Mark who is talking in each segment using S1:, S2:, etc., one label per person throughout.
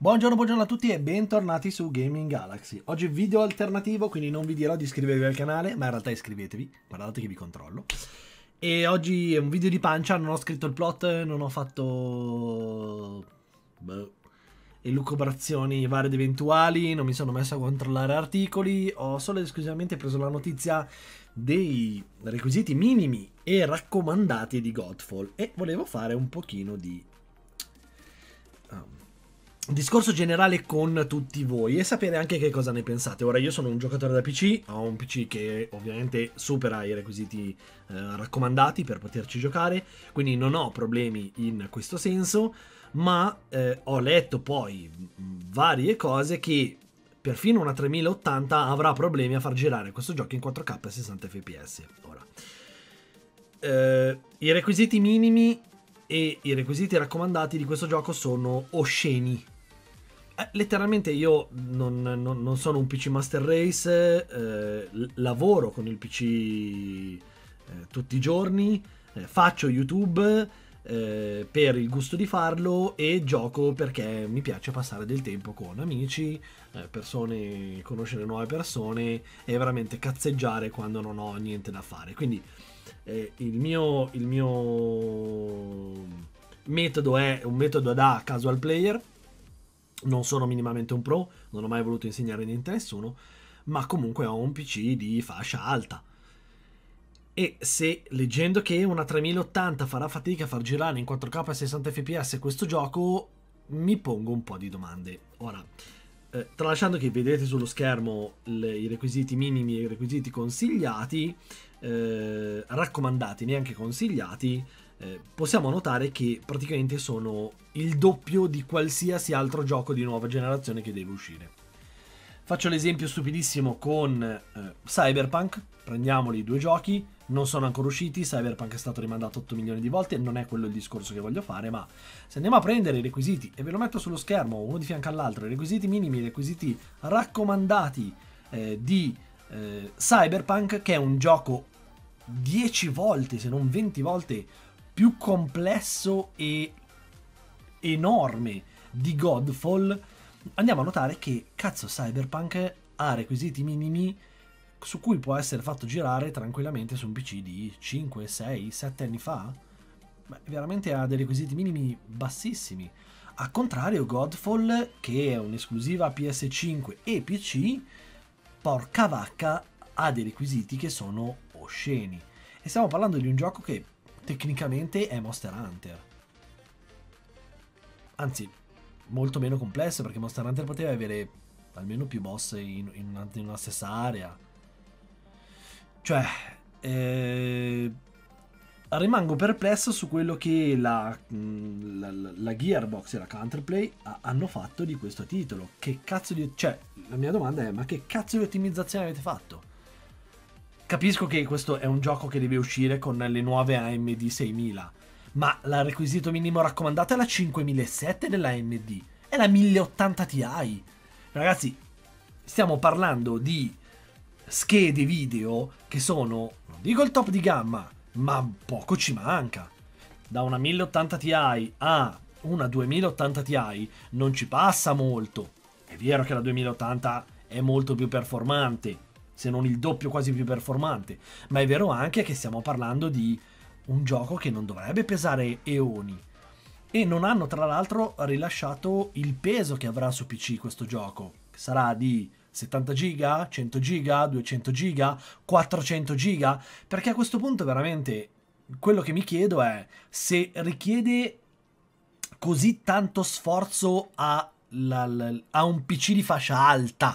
S1: Buongiorno a tutti e bentornati su Gaming Galaxy. Oggi video alternativo, quindi non vi dirò di iscrivervi al canale, ma in realtà iscrivetevi, guardate che vi controllo. E oggi è un video di pancia, non ho scritto il plot, non ho fatto elucubrazioni varie ed eventuali, non mi sono messo a controllare articoli, ho solo ed esclusivamente preso la notizia dei requisiti minimi e raccomandati di Godfall e volevo fare un pochino di discorso generale con tutti voi e sapere anche che cosa ne pensate. Ora, io sono un giocatore da PC, ho un PC che ovviamente supera i requisiti raccomandati per poterci giocare, quindi non ho problemi in questo senso, ma ho letto poi varie cose che perfino una 3080 avrà problemi a far girare questo gioco in 4K a 60 fps. Ora, i requisiti minimi e i requisiti raccomandati di questo gioco sono osceni. Letteralmente io non sono un PC Master Race, lavoro con il PC tutti i giorni, faccio YouTube per il gusto di farlo e gioco perché mi piace passare del tempo con amici, persone, conoscere nuove persone e veramente cazzeggiare quando non ho niente da fare. Quindi il mio metodo è un metodo da casual player. Non sono minimamente un pro, non ho mai voluto insegnare niente a nessuno, ma comunque ho un PC di fascia alta. E se leggendo che una 3080 farà fatica a far girare in 4K a 60 fps questo gioco, mi pongo un po' di domande. Ora, tralasciando che vedete sullo schermo i requisiti minimi e i requisiti consigliati, raccomandati, neanche consigliati, possiamo notare che praticamente sono il doppio di qualsiasi altro gioco di nuova generazione che deve uscire. Faccio l'esempio stupidissimo con Cyberpunk, prendiamoli due giochi, non sono ancora usciti, Cyberpunk è stato rimandato 8 milioni di volte, non è quello il discorso che voglio fare, ma se andiamo a prendere i requisiti, e ve lo metto sullo schermo uno di fianco all'altro, i requisiti minimi e i requisiti raccomandati di Cyberpunk, che è un gioco 10 volte, se non 20 volte più complesso e enorme di Godfall, andiamo a notare che cazzo Cyberpunk ha requisiti minimi su cui può essere fatto girare tranquillamente su un PC di 5, 6, 7 anni fa. Beh, veramente ha dei requisiti minimi bassissimi. A contrario Godfall, che è un'esclusiva PS5 e PC, porca vacca, ha dei requisiti che sono osceni. E stiamo parlando di un gioco che tecnicamente è Monster Hunter. Anzi, molto meno complesso, perché Monster Hunter poteva avere almeno più boss in una stessa area. Cioè, rimango perplesso su quello che la Gearbox e la Counterplay hanno fatto di questo titolo. Che cazzo di... Cioè, la mia domanda è, ma che cazzo di ottimizzazione avete fatto? Capisco che questo è un gioco che deve uscire con le nuove AMD 6000, ma il requisito minimo raccomandato è la 5007 della AMD, è la 1080 Ti. Ragazzi, stiamo parlando di schede video che sono, non dico il top di gamma, ma poco ci manca. Da una 1080 Ti a una 2080 Ti non ci passa molto. È vero che la 2080 è molto più performante, se non il doppio quasi più performante, ma è vero anche che stiamo parlando di un gioco che non dovrebbe pesare eoni, e non hanno tra l'altro rilasciato il peso che avrà su PC questo gioco, che sarà di 70 giga, 100 giga, 200 giga, 400 giga, perché a questo punto veramente quello che mi chiedo è se richiede così tanto sforzo a un PC di fascia alta,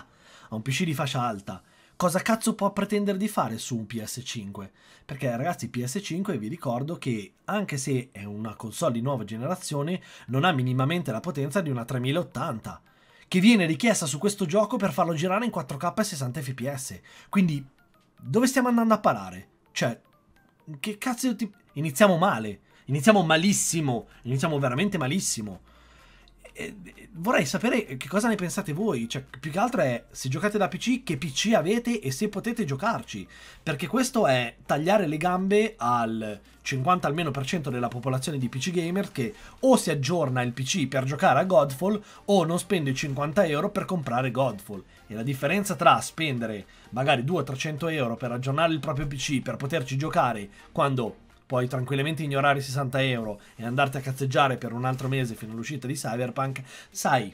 S1: cosa cazzo può pretendere di fare su un PS5? Perché ragazzi, PS5 vi ricordo che anche se è una console di nuova generazione non ha minimamente la potenza di una 3080 che viene richiesta su questo gioco per farlo girare in 4K a 60 fps. Quindi dove stiamo andando a parare? Cioè, che cazzo di... Iniziamo male, iniziamo malissimo, iniziamo veramente malissimo. vorrei sapere che cosa ne pensate voi, cioè più che altro è se giocate da PC, che PC avete e se potete giocarci, perché questo è tagliare le gambe al 50 almeno per cento della popolazione di PC gamer che o si aggiorna il PC per giocare a Godfall o non spende 50 euro per comprare Godfall. E la differenza tra spendere magari 200-300 euro per aggiornare il proprio PC per poterci giocare quando puoi tranquillamente ignorare i 60 euro e andarti a cazzeggiare per un altro mese fino all'uscita di Cyberpunk, sai,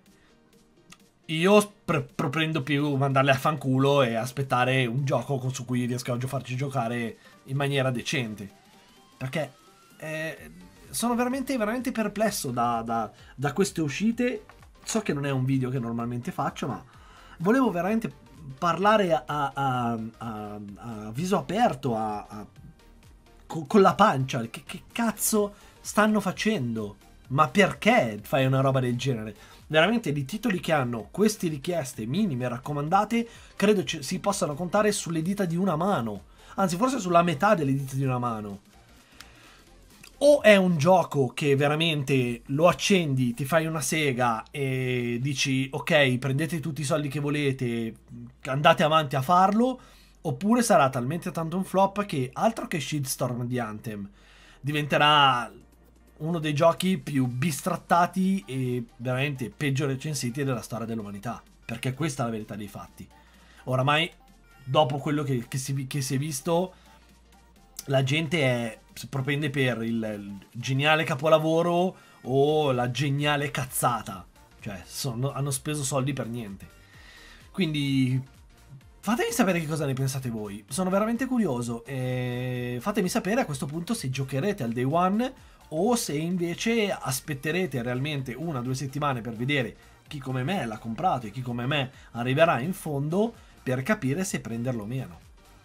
S1: io propendo più mandarle a fanculo e aspettare un gioco su cui riesco a farci giocare in maniera decente. Perché sono veramente, veramente perplesso da queste uscite. So che non è un video che normalmente faccio, ma volevo veramente parlare a viso aperto, con la pancia. Che cazzo stanno facendo? Ma perché fai una roba del genere? Veramente di titoli che hanno queste richieste minime raccomandate, credo si possano contare sulle dita di una mano. Anzi, forse sulla metà delle dita di una mano. O è un gioco che veramente lo accendi, ti fai una sega e dici ok, prendete tutti i soldi che volete, andate avanti a farlo, oppure sarà talmente tanto un flop che altro che shitstorm di Anthem, diventerà uno dei giochi più bistrattati e veramente peggio recensiti della storia dell'umanità, perché questa è la verità dei fatti. Oramai, dopo quello che si è visto, la gente propende per il geniale capolavoro o la geniale cazzata. Cioè, hanno speso soldi per niente. Quindi fatemi sapere che cosa ne pensate voi. Sono veramente curioso. E fatemi sapere a questo punto se giocherete al day one o se invece aspetterete realmente 1 o 2 settimane per vedere chi come me l'ha comprato e chi come me arriverà in fondo per capire se prenderlo o meno.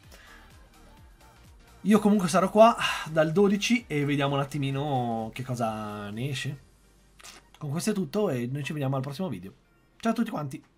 S1: Io comunque sarò qua dal 12 e vediamo un attimino che cosa ne esce. Con questo è tutto e noi ci vediamo al prossimo video. Ciao a tutti quanti!